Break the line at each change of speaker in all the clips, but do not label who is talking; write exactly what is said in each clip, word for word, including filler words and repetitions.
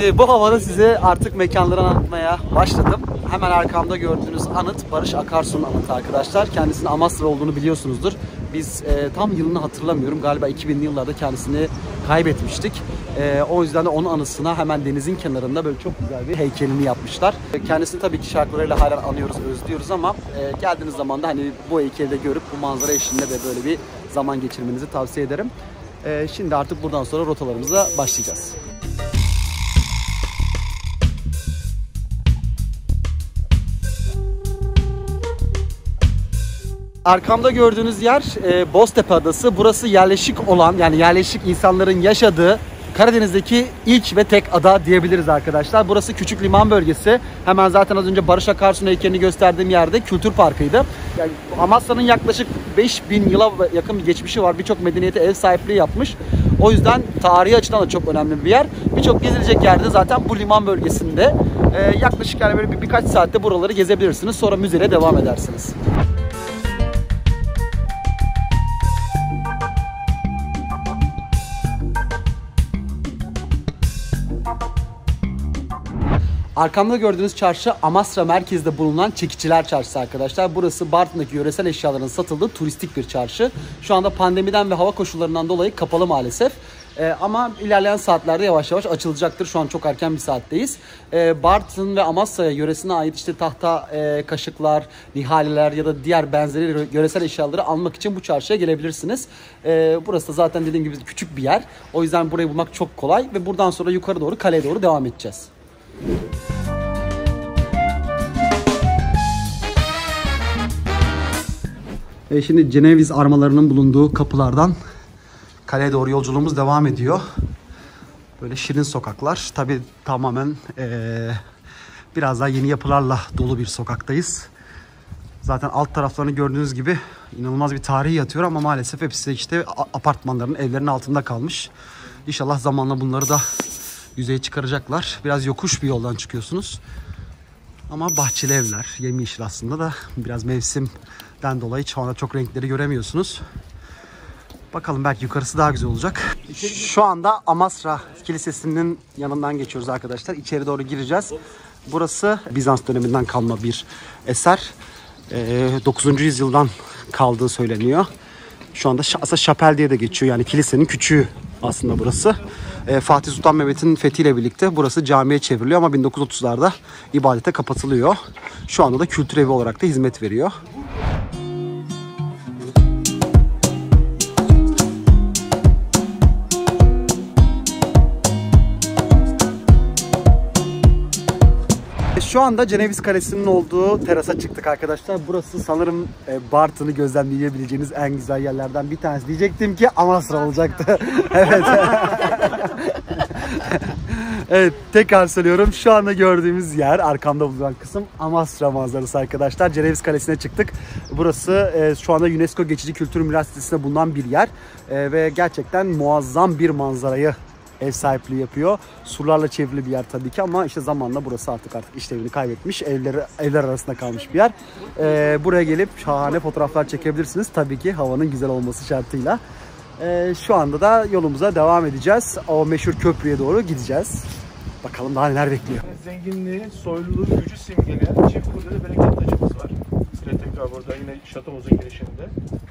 Ee, bu havada size artık mekanları anlatmaya başladım. Hemen arkamda gördüğünüz anıt Barış Akarsu'nun anıtı arkadaşlar. Kendisinin Amasra olduğunu biliyorsunuzdur. Biz e, tam yılını hatırlamıyorum. Galiba iki binli yıllarda kendisini kaybetmiştik. E, o yüzden de onun anısına hemen denizin kenarında böyle çok güzel bir heykelini yapmışlar. Kendisini tabii ki şarkılarıyla halen anıyoruz, özlüyoruz ama e, geldiğiniz zaman da hani bu heykeli de görüp bu manzara eşliğinde de böyle bir zaman geçirmenizi tavsiye ederim. E, şimdi artık buradan sonra rotalarımıza başlayacağız. Arkamda gördüğünüz yer e, Boztepe Adası. Burası yerleşik olan, yani yerleşik insanların yaşadığı Karadeniz'deki ilk ve tek ada diyebiliriz arkadaşlar. Burası küçük liman bölgesi. Hemen zaten az önce Barış Akarsu'nun heykelini gösterdiğim yerde kültür parkıydı. Yani Amasra'nın yaklaşık beş bin yıla yakın bir geçmişi var. Birçok medeniyete ev sahipliği yapmış. O yüzden tarihi açıdan da çok önemli bir yer. Birçok gezilecek yerde zaten bu liman bölgesinde. E, yaklaşık yani böyle bir, birkaç saatte buraları gezebilirsiniz. Sonra müzeye devam edersiniz. Arkamda gördüğünüz çarşı Amasra merkezde bulunan Çekiciler Çarşısı arkadaşlar. Burası Bartın'daki yöresel eşyaların satıldığı turistik bir çarşı. Şu anda pandemiden ve hava koşullarından dolayı kapalı maalesef. Ee, ama ilerleyen saatlerde yavaş yavaş açılacaktır. Şu an çok erken bir saatteyiz. Ee, Bartın ve Amasra'ya yöresine ait işte tahta e, kaşıklar, nihaleler ya da diğer benzeri yöresel eşyaları almak için bu çarşıya gelebilirsiniz. Ee, burası da zaten dediğim gibi küçük bir yer. O yüzden burayı bulmak çok kolay ve buradan sonra yukarı doğru kaleye doğru devam edeceğiz. E şimdi Ceneviz armalarının bulunduğu kapılardan kaleye doğru yolculuğumuz devam ediyor. Böyle şirin sokaklar. Tabii tamamen ee, biraz daha yeni yapılarla dolu bir sokaktayız. Zaten alt taraflarını gördüğünüz gibi inanılmaz bir tarihi yatıyor ama maalesef hepsi işte apartmanların, evlerin altında kalmış. İnşallah zamanla bunları da yüzeye çıkaracaklar. Biraz yokuş bir yoldan çıkıyorsunuz. Ama bahçeli evler, yemyeşil aslında da biraz mevsimden dolayı şu anda çok renkleri göremiyorsunuz. Bakalım belki yukarısı daha güzel olacak. Şu anda Amasra Kilisesi'nin yanından geçiyoruz arkadaşlar. İçeri doğru gireceğiz. Burası Bizans döneminden kalma bir eser. dokuzuncu yüzyıldan kaldığı söyleniyor. Şu anda aslında şapel diye de geçiyor. Yani kilisenin küçüğü aslında burası. E, Fatih Sultan Mehmet'in fethiyle birlikte burası camiye çevriliyor ama bin dokuz yüz otuzlarda ibadete kapatılıyor. Şu anda da kültür evi olarak da hizmet veriyor. Şu anda Ceneviz Kalesi'nin olduğu terasa çıktık arkadaşlar. Burası sanırım e, Bartın'ı gözlemleyebileceğiniz en güzel yerlerden bir tanesi. Diyecektim ki Amasra olacaktı. Evet. Evet, tekrar söylüyorum. Şu anda gördüğümüz yer, arkamda bulunan kısım Amasra manzarası arkadaşlar. Ceneviz Kalesi'ne çıktık. Burası e, şu anda UNESCO Geçici Kültür Miras Listesi'nde bulunan bir yer. E, ve gerçekten muazzam bir manzarayı ev sahipliği yapıyor. Surlarla çevrili bir yer tabii ki ama işte zamanla burası artık artık işlevini kaybetmiş. Evleri, evler arasında kalmış bir yer. Ee, buraya gelip şahane fotoğraflar çekebilirsiniz. Tabii ki havanın güzel olması şartıyla. Ee, şu anda da yolumuza devam edeceğiz. O meşhur köprüye doğru gideceğiz. Bakalım daha neler bekliyor.
Zenginliği, soyluluğu, gücü simgeleyen çift kurdele bereket taşımız var. Yine tekrar burada yine şatomuzun girişinde.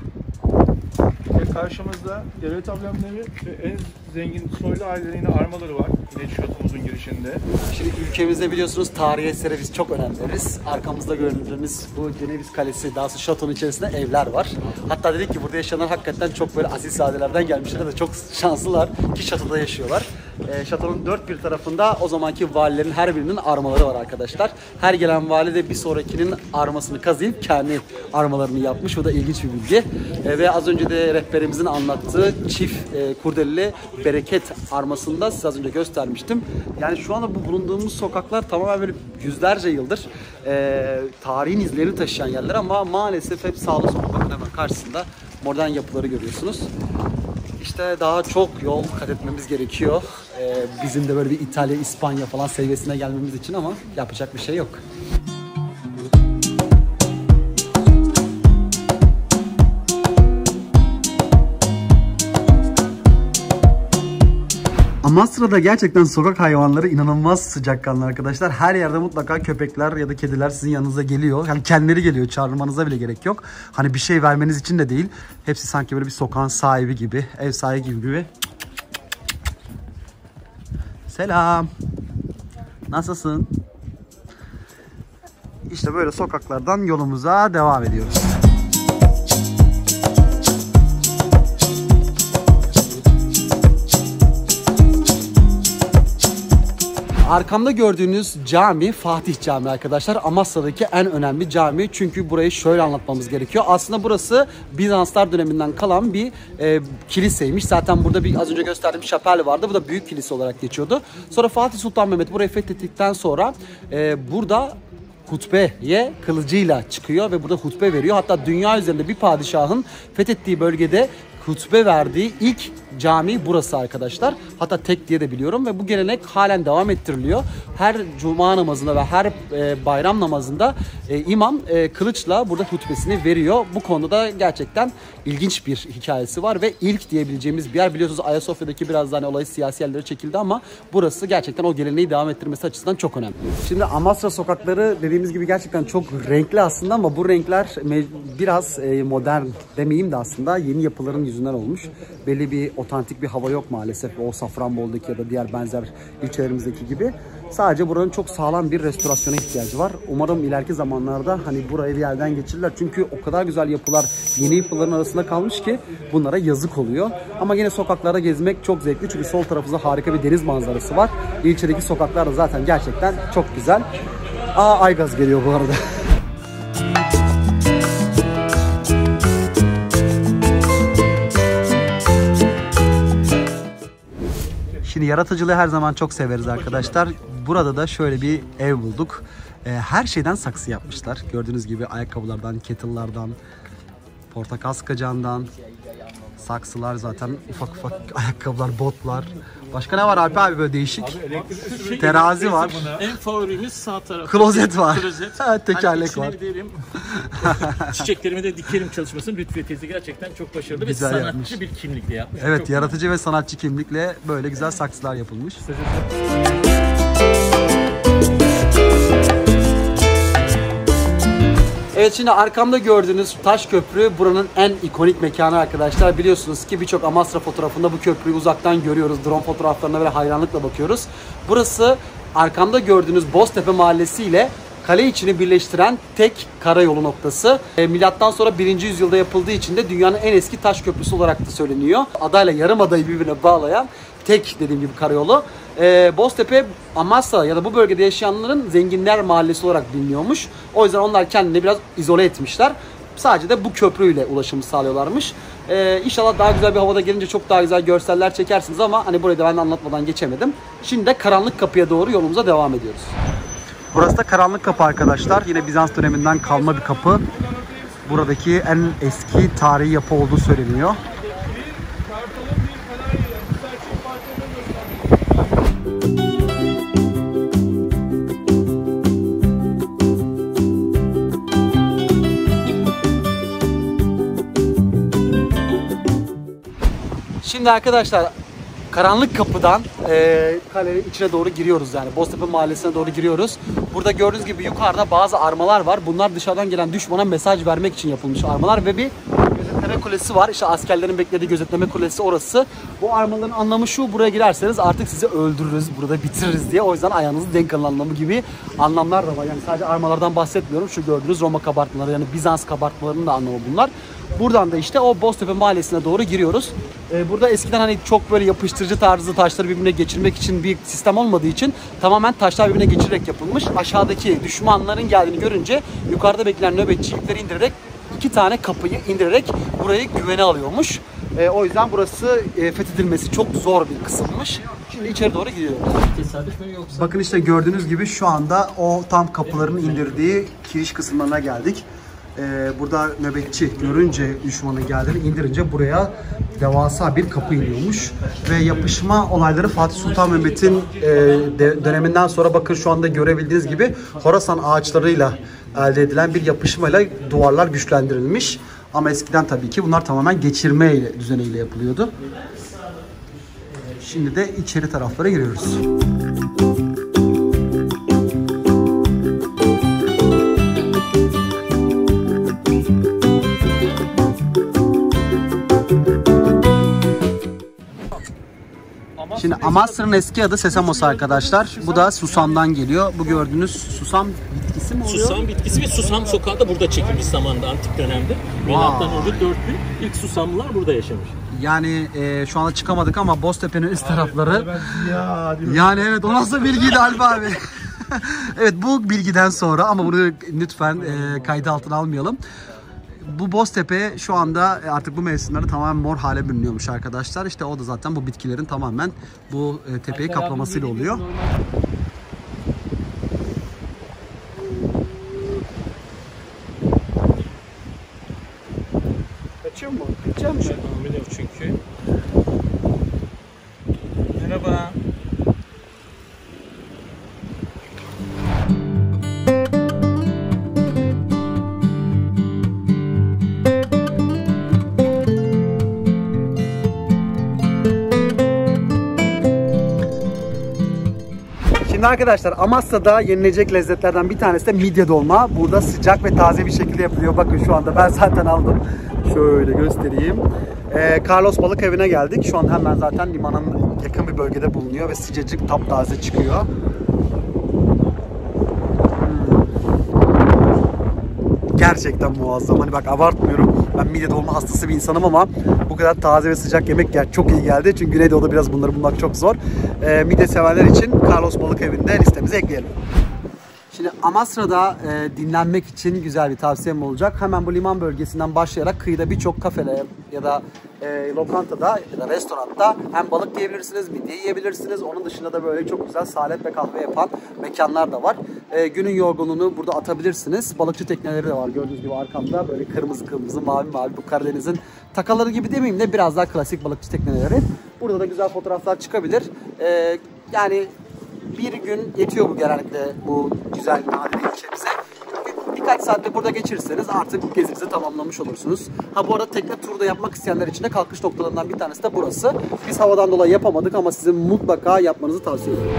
Ve karşımızda devlet amblemleri ve en zengin soylu ailelerin yine armaları var. Yine şatomuzun girişinde.
Şimdi ülkemizde biliyorsunuz tarihi esere biz çok önem veririz. Arkamızda gördüğünüz bu Ceneviz Kalesi, daha sonra şatonun içerisinde evler var. Hatta dedik ki burada yaşayanlar hakikaten çok böyle asilzadelerden gelmişler de çok şanslılar ki şatoda yaşıyorlar. E, şatonun dört bir tarafında o zamanki valilerin her birinin armaları var arkadaşlar. Her gelen vali de bir sonrakinin armasını kazıyıp kendi armalarını yapmış. O da ilginç bir bilgi. E, ve az önce de rehberimizin anlattığı çift e, kurdeleli bereket armasında size az önce göstermiştim. Yani şu anda bu bulunduğumuz sokaklar tamamen böyle yüzlerce yıldır e, tarihin izlerini taşıyan yerler ama maalesef hep sağlı sollu, bakın hemen karşısında modern yapıları görüyorsunuz. İşte daha çok yol kat etmemiz gerekiyor. Ee, bizim de böyle bir İtalya, İspanya falan seviyesine gelmemiz için ama yapacak bir şey yok. Amasra'da gerçekten sokak hayvanları inanılmaz sıcakkanlı arkadaşlar. Her yerde mutlaka köpekler ya da kediler sizin yanınıza geliyor. Yani kendileri geliyor. Çağırmanıza bile gerek yok. Hani bir şey vermeniz için de değil. Hepsi sanki böyle bir sokağın sahibi gibi, ev sahibi gibi. Selam. Nasılsın? İşte böyle sokaklardan yolumuza devam ediyoruz. Arkamda gördüğünüz cami Fatih Camii arkadaşlar. Amasra'daki en önemli cami. Çünkü burayı şöyle anlatmamız gerekiyor. Aslında burası Bizanslar döneminden kalan bir e, kiliseymiş. Zaten burada bir az önce gösterdiğim şapel vardı. Bu da büyük kilise olarak geçiyordu. Sonra Fatih Sultan Mehmet burayı fethettikten sonra e, burada hutbeye kılıcıyla çıkıyor ve burada hutbe veriyor. Hatta dünya üzerinde bir padişahın fethettiği bölgede hutbe verdiği ilk cami burası arkadaşlar. Hatta tek diye de biliyorum ve bu gelenek halen devam ettiriliyor. Her cuma namazında ve her e, bayram namazında e, imam e, kılıçla burada hutbesini veriyor. Bu konuda da gerçekten ilginç bir hikayesi var ve ilk diyebileceğimiz bir yer. Biliyorsunuz Ayasofya'daki biraz daha hani olay siyasi yerlere çekildi ama burası gerçekten o geleneği devam ettirmesi açısından çok önemli. Şimdi Amasra sokakları dediğimiz gibi gerçekten çok renkli aslında ama bu renkler biraz e, modern demeyeyim de aslında yeni yapıların yüzünden olmuş. Belli bir otantik bir hava yok maalesef. O Safranbolu'daki ya da diğer benzer ilçelerimizdeki gibi. Sadece buranın çok sağlam bir restorasyona ihtiyacı var. Umarım ileriki zamanlarda hani burayı bir yerden geçirirler. Çünkü o kadar güzel yapılar yeni yapıların arasında kalmış ki bunlara yazık oluyor. Ama yine sokaklarda gezmek çok zevkli. Çünkü sol tarafımızda harika bir deniz manzarası var. İlçedeki sokaklar da zaten gerçekten çok güzel. Aa, Aygaz geliyor bu arada. Şimdi yaratıcılığı her zaman çok severiz arkadaşlar. Burada da şöyle bir ev bulduk. Her şeyden saksı yapmışlar. Gördüğünüz gibi ayakkabılardan, kettle'lardan, portakal sıkacağından, saksılar zaten ufak ufak ayakkabılar, botlar. Başka ne var Alp abi böyle değişik? Abi, terazi var.
En favorimiz sağ tarafta.
Klozet var.
Klozet.
Tekerlek
hani
var.
Giderim. Çiçeklerimi de dikerim çalışmasını Lütfiye teyze gerçekten çok başarılı
güzel
ve sanatçı
yapmış.
bir kimlikle yapmış.
Evet,
çok
yaratıcı güzel. Ve sanatçı kimlikle böyle güzel saksılar yapılmış. Evet, şimdi arkamda gördüğünüz taş köprü buranın en ikonik mekanı arkadaşlar. Biliyorsunuz ki birçok Amasra fotoğrafında bu köprüyü uzaktan görüyoruz. Drone fotoğraflarına böyle hayranlıkla bakıyoruz. Burası arkamda gördüğünüz Boztepe Mahallesi ile kale içini birleştiren tek karayolu noktası. E, milattan sonra birinci yüzyılda yapıldığı için de dünyanın en eski taş köprüsü olarak da söyleniyor. Adayla Yarımada'yı birbirine bağlayan tek dediğim gibi karayolu. E, Boztepe, Amasra ya da bu bölgede yaşayanların zenginler mahallesi olarak biliniyormuş. O yüzden onlar kendini biraz izole etmişler. Sadece de bu köprüyle ulaşımı sağlıyorlarmış. Ee, inşallah daha güzel bir havada gelince çok daha güzel görseller çekersiniz ama hani burayı da ben de anlatmadan geçemedim. Şimdi de Karanlık Kapı'ya doğru yolumuza devam ediyoruz. Burası da Karanlık Kapı arkadaşlar. Yine Bizans döneminden kalma bir kapı. Buradaki en eski tarihi yapı olduğu söyleniyor. Şimdi arkadaşlar Karanlık Kapı'dan e, kalenin içine doğru giriyoruz yani. Boztepe Mahallesi'ne doğru giriyoruz. Burada gördüğünüz gibi yukarıda bazı armalar var. Bunlar dışarıdan gelen düşmana mesaj vermek için yapılmış armalar ve bir gözetleme kulesi var. İşte askerlerin beklediği gözetleme kulesi orası. Bu armaların anlamı şu: buraya girerseniz artık sizi öldürürüz, burada bitiririz diye. O yüzden ayağınızı denk alın anlamı gibi anlamlar da var. Yani sadece armalardan bahsetmiyorum. Şu gördüğünüz Roma kabartmaları, yani Bizans kabartmalarının da anlamı bunlar. Buradan da işte o Boztepe Mahallesi'ne doğru giriyoruz. Ee, burada eskiden hani çok böyle yapıştırıcı tarzı taşları birbirine geçirmek için bir sistem olmadığı için tamamen taşlar birbirine geçirerek yapılmış. Aşağıdaki düşmanların geldiğini görünce yukarıda bekleyen nöbetçi yükleri indirerek iki tane kapıyı indirerek burayı güvene alıyormuş. Ee, o yüzden burası e, fethedilmesi çok zor bir kısımmış. Şimdi içeri doğru gidiyoruz.
Tesadüf mü yoksa?
Bakın işte gördüğünüz gibi şu anda o tam kapıların indirdiği kiriş kısımlarına geldik. Ee, burada nöbetçi görünce düşmanın geldiğini indirince buraya devasa bir kapı iniyormuş. Ve yapışma olayları Fatih Sultan Mehmet'in e, de, döneminden sonra bakın şu anda görebildiğiniz gibi Horasan ağaçlarıyla elde edilen bir yapışmayla duvarlar güçlendirilmiş. Ama eskiden tabii ki bunlar tamamen geçirme ile, düzeniyle yapılıyordu. Şimdi de içeri taraflara giriyoruz. Şimdi Amasra'nın eski adı Sesamos arkadaşlar. Bu da susamdan geliyor. Bu gördüğünüz susam bitkisi mi oluyor?
Susam bitkisi ve susam sokağı da burada çekilmiş zamanda, antik dönemde. Milattan önce dört bin ilk susamlılar burada yaşamış.
Yani e, şu anda çıkamadık ama Boztepe'nin üst tarafları.
Ben ya,
Yani evet, o nasıl bilgiydi Alp abi? Evet, bu bilgiden sonra ama bunu lütfen e, kaydı altına almayalım. Bu Boztepe şu anda artık bu mevsimlerde tamamen mor hale bürünüyormuş arkadaşlar. İşte o da zaten bu bitkilerin tamamen bu e, tepeyi kaplamasıyla oluyor.
Kaçıyor mu? Kaçacak mı?
Biliyorum çünkü. Merhaba.
Şimdi arkadaşlar Amasra'da yenilecek lezzetlerden bir tanesi de midye dolma. Burada sıcak ve taze bir şekilde yapılıyor. Bakın şu anda ben zaten aldım. Şöyle göstereyim. Ee, Carlos Balık Evi'ne geldik. Şu an hemen zaten limanın yakın bir bölgede bulunuyor ve sıcacık taptaze çıkıyor. Gerçekten muazzam. Hani bak, abartmıyorum. Ben midye dolma hastası bir insanım ama bu kadar taze ve sıcak yemek gel çok iyi geldi. Çünkü Güneydoğu'da biraz bunları bulmak çok zor. Ee, midye severler için Carlos Balık Evi'nde listemize ekleyelim. Şimdi Amasra'da e, dinlenmek için güzel bir tavsiyem olacak. Hemen bu liman bölgesinden başlayarak kıyıda birçok kafede ya da e, lokantada ya da restoranda hem balık yiyebilirsiniz, midye yiyebilirsiniz. Onun dışında da böyle çok güzel salep ve kahve yapan mekanlar da var. E, günün yorgunluğunu burada atabilirsiniz. Balıkçı tekneleri de var. Gördüğünüz gibi arkamda böyle kırmızı kırmızı, mavi mavi, bu Karadeniz'in takaları gibi demeyeyim de biraz daha klasik balıkçı tekneleri. Burada da güzel fotoğraflar çıkabilir. E, yani bir gün yetiyor bu genellikle bu güzel nadide ilçemize. Birkaç saatte burada geçirirseniz artık gezinizi tamamlamış olursunuz. Ha, bu arada tekne turu da yapmak isteyenler için de kalkış noktalarından bir tanesi de burası. Biz havadan dolayı yapamadık ama sizin mutlaka yapmanızı tavsiye ederim.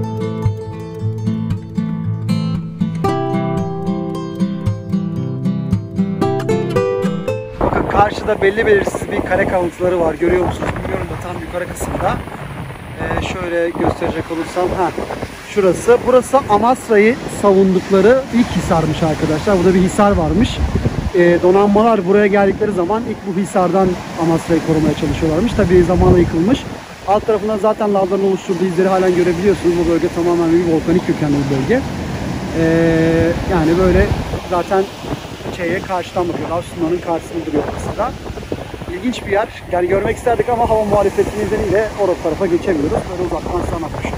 Bakın karşıda belli belirsiz bir kare kalıntıları var. Görüyor musunuz bilmiyorum da tam yukarı kısımda. Ee, şöyle gösterecek olursam, ha, şurası. Burası Amasra'yı savundukları ilk hisarmış arkadaşlar. Burada bir hisar varmış. Ee, donanmalar buraya geldikleri zaman ilk bu hisardan Amasra'yı korumaya çalışıyorlarmış. Tabii zamanla yıkılmış. Alt tarafından zaten lavların oluşturduğu izleri halen görebiliyorsunuz. Bu bölge tamamen bir volkanik kökenli bir bölge. Ee, yani böyle zaten şeye karşıdan bakıyor. Lav sütunlarının karşısında duruyor burası da. İlginç bir yer. Yani görmek isterdik ama hava muhalefeti nedeniyle o tarafa geçemiyoruz. Böyle uzaktan size anlatmış.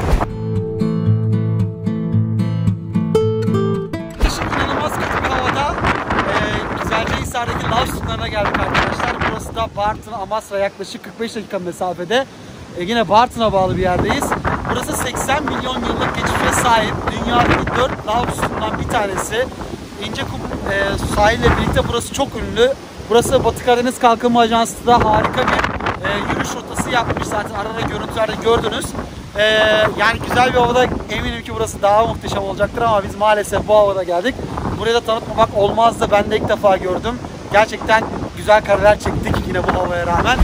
Şimdi inanılmaz kötü bir havada e, Güzelcehisar'daki lav sütunlarına geldik arkadaşlar. Burası da Bartın, Amasra, yaklaşık kırk beş dakika mesafede. E, yine Bartın'a bağlı bir yerdeyiz. Burası seksen milyon yıllık geçmişe sahip dünyadaki dört lav sütunundan bir tanesi. İncekum e, sahille birlikte burası çok ünlü. Burası Batı Karadeniz Kalkınma Ajansı da harika bir e, yürüyüş rotası yapmış. Zaten arada görüntülerde gördünüz. E, yani güzel bir havada, eminim ki burası daha muhteşem olacaktır ama biz maalesef bu havada geldik. Burayı da tanıtmamak olmazdı. Ben de ilk defa gördüm. Gerçekten güzel kareler çektik yine bu havaya rağmen.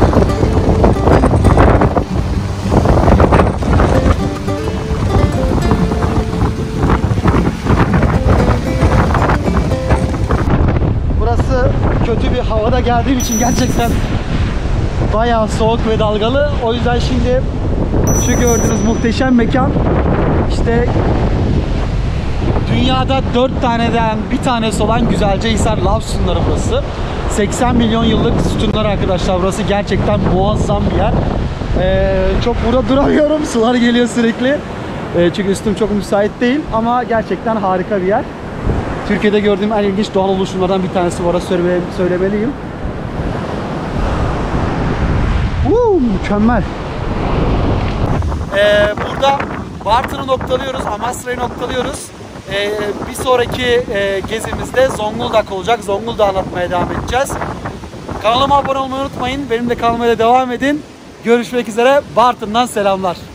Kötü bir havada geldiğim için gerçekten bayağı soğuk ve dalgalı. O yüzden şimdi şu gördüğünüz muhteşem mekan, işte dünyada dört taneden bir tanesi olan Güzelcehisar lav sütunları burası. seksen milyon yıllık sütunlar arkadaşlar, burası gerçekten muazzam bir yer. Ee, çok burada duramıyorum, sular geliyor sürekli. Ee, çünkü üstüm çok müsait değil ama gerçekten harika bir yer. Türkiye'de gördüğüm en ilginç doğal oluşumlardan bir tanesi, bu arada söyle, söylemeliyim. Uuu, mükemmel. Ee, burada Bartın'ı noktalıyoruz, Amasra'yı noktalıyoruz. Ee, bir sonraki e, gezimizde Zonguldak olacak. Zonguldak'ı anlatmaya devam edeceğiz. Kanalıma abone olmayı unutmayın. Benim de kanalıma devam edin. Görüşmek üzere. Bartın'dan selamlar.